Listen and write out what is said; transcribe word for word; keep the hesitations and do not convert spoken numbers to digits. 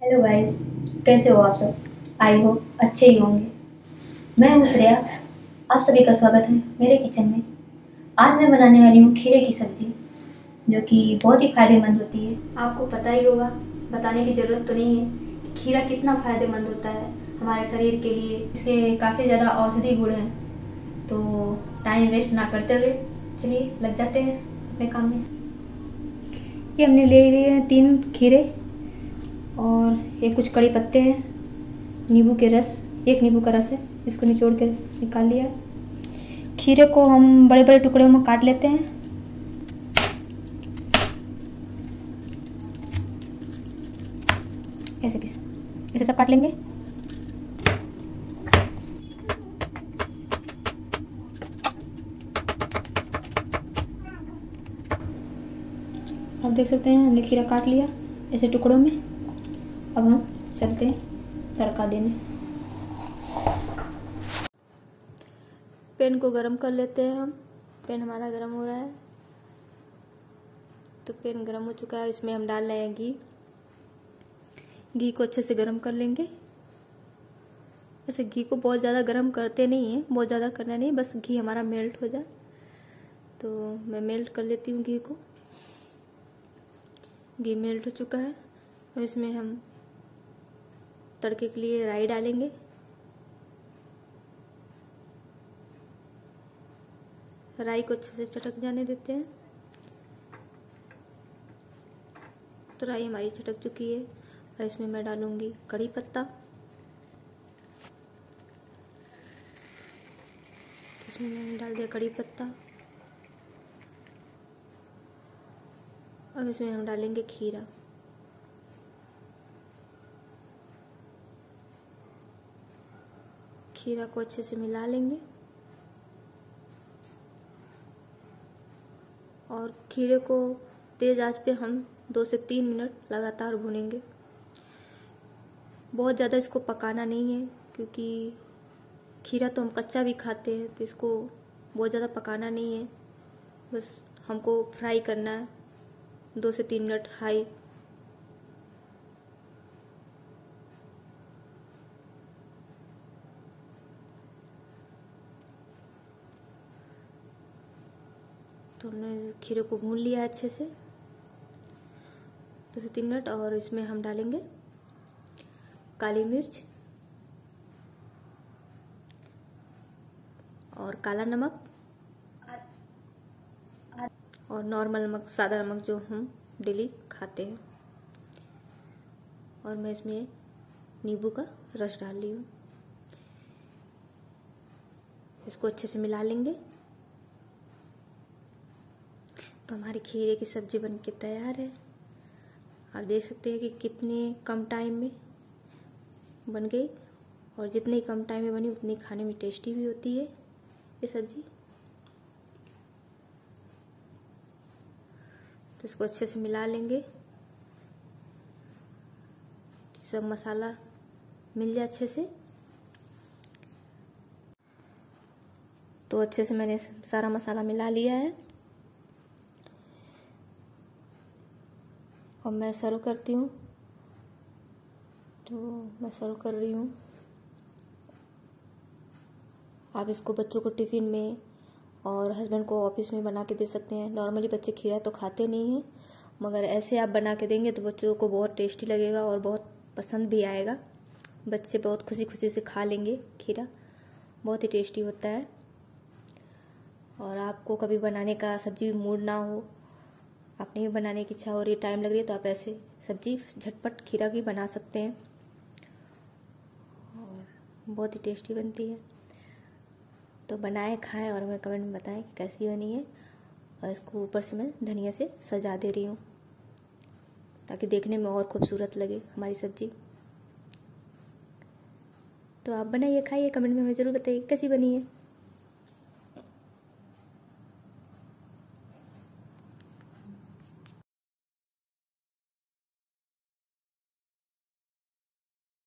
Hello guys, कैसे हो आप सब? आई होप अच्छे ही होंगे। मैं हूँ श्रेया। आप सभी का स्वागत है मेरे किचन में। आज मैं बनाने वाली हूँ खीरे की सब्जी, जो कि बहुत ही फायदेमंद होती है। आपको पता ही होगा, बताने की ज़रूरत तो नहीं है कि खीरा कितना फायदेमंद होता है हमारे शरीर के लिए। इसके काफ़ी ज़्यादा औषधि गुण हैं। तो टाइम वेस्ट ना करते हुए चलिए लग जाते हैं अपने काम में। ये हमने ले लिए हैं तीन खीरे, और ये कुछ कड़ी पत्ते हैं, नींबू के रस, एक नींबू का रस है, इसको निचोड़ के निकाल लिया। खीरे को हम बड़े बड़े टुकड़ों में काट लेते हैं। ऐसे पीस ऐसे सब काट लेंगे। आप देख सकते हैं हमने खीरा काट लिया ऐसे टुकड़ों में। अब हम चलते हैं तड़का देने। पैन को गरम कर लेते हैं हम। पैन हमारा गरम हो रहा है, तो पैन गरम हो चुका है। इसमें हम डाल रहे हैं घी। घी को अच्छे से गरम कर लेंगे। वैसे घी को बहुत ज़्यादा गरम करते नहीं हैं, बहुत ज़्यादा करना नहीं, बस घी हमारा मेल्ट हो जाए। तो मैं मेल्ट कर लेती हूँ घी को। घी मेल्ट हो चुका है। अब इसमें हम तड़के के लिए राई डालेंगे। राई को अच्छे से चटक जाने देते हैं। तो राई हमारी चटक चुकी है। और इसमें मैं डालूंगी कड़ी पत्ता। इसमें मैंने डाल दिया कड़ी पत्ता। अब इसमें हम डालेंगे खीरा। खीरा को अच्छे से मिला लेंगे, और खीरे को तेज आंच पे हम दो से तीन मिनट लगातार भूनेंगे। बहुत ज़्यादा इसको पकाना नहीं है, क्योंकि खीरा तो हम कच्चा भी खाते हैं, तो इसको बहुत ज़्यादा पकाना नहीं है। बस हमको फ्राई करना है दो से तीन मिनट हाई। तो हमने खीरे को भून लिया अच्छे से दो से तीन मिनट। और इसमें हम डालेंगे काली मिर्च और काला नमक और नॉर्मल नमक, सादा नमक जो हम डेली खाते हैं। और मैं इसमें नींबू का रस डाल रही हूँ। इसको अच्छे से मिला लेंगे। तो हमारी खीरे की सब्जी बनके तैयार है। आप देख सकते हैं कि कितने कम टाइम में बन गई, और जितने कम टाइम में बनी उतनी खाने में टेस्टी भी होती है ये सब्जी। तो इसको अच्छे से मिला लेंगे, सब मसाला मिल जाए अच्छे से। तो अच्छे से मैंने सारा मसाला मिला लिया है। और मैं सर्व करती हूँ। तो मैं सर्व कर रही हूँ। आप इसको बच्चों को टिफ़िन में और हस्बैंड को ऑफिस में बना के दे सकते हैं। नॉर्मली बच्चे खीरा तो खाते नहीं हैं, मगर ऐसे आप बना के देंगे तो बच्चों को बहुत टेस्टी लगेगा और बहुत पसंद भी आएगा। बच्चे बहुत खुशी खुशी से खा लेंगे। खीरा बहुत ही टेस्टी होता है। और आपको कभी बनाने का सब्जी मूड ना हो, आपने भी बनाने की इच्छा हो रही है, टाइम लग रही है, तो आप ऐसे सब्जी झटपट खीरा की बना सकते हैं, और बहुत ही टेस्टी बनती है। तो बनाएं, खाएं और हमें कमेंट में बताएं कि कैसी बनी है। और इसको ऊपर से मैं धनिया से सजा दे रही हूँ, ताकि देखने में और खूबसूरत लगे हमारी सब्जी। तो आप बनाइए, खाइए, कमेंट में हमें ज़रूर बताइए कैसी बनी है।